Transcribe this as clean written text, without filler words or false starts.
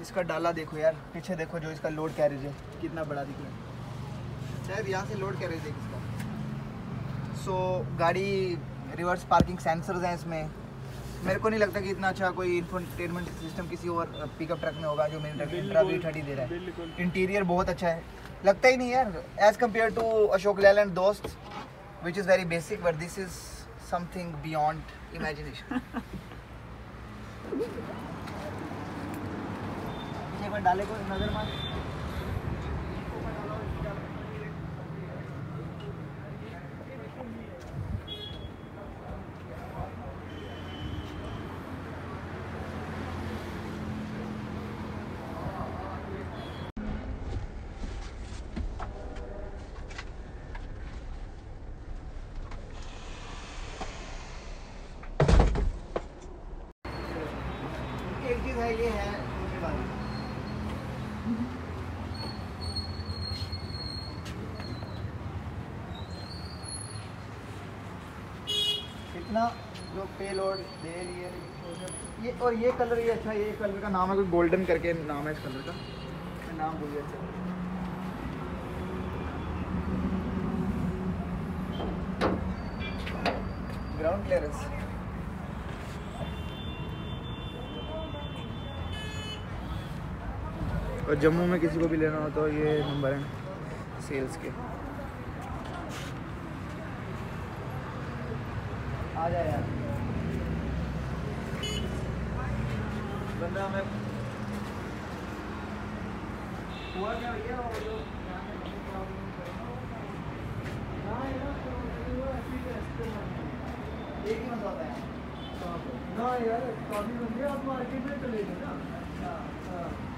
इसका डाला देखो यार, पीछे देखो जो इसका लोड कैरेज है कितना बड़ा दिख रहा है, शायद यहाँ से लोड कैरेज है इसका। सो गाड़ी रिवर्स पार्किंग सेंसर्स हैं इसमें। मेरे को नहीं लगता कि इतना अच्छा कोई इंफोटेनमेंट सिस्टम किसी और पिकअप ट्रक में होगा जो मिंट्रा V30 दे रहा है। इंटीरियर बहुत अच्छा है, लगता ही नहीं यार as compare to Ashok Leyland दोस्त which is very basic, but this is something beyond imagination. एक बार डाले को नजर मार। एक चीज है, ये है इतना जो पे लोड दे रही है ये, और ये कलर ये अच्छा, ये कलर का नाम है कोई गोल्डन करके नाम है इस कलर का, नाम भूल गया। ग्राउंड क्लियरेंस और जम्मू में किसी को भी लेना हो तो ये नंबर है सेल्स के। आ जाए यार बंदा, मैं हुआ क्या भैया वो जो एक ही मसला होता है ना यार, काफ़ी बंदे आप मार्केट में चले गए ना।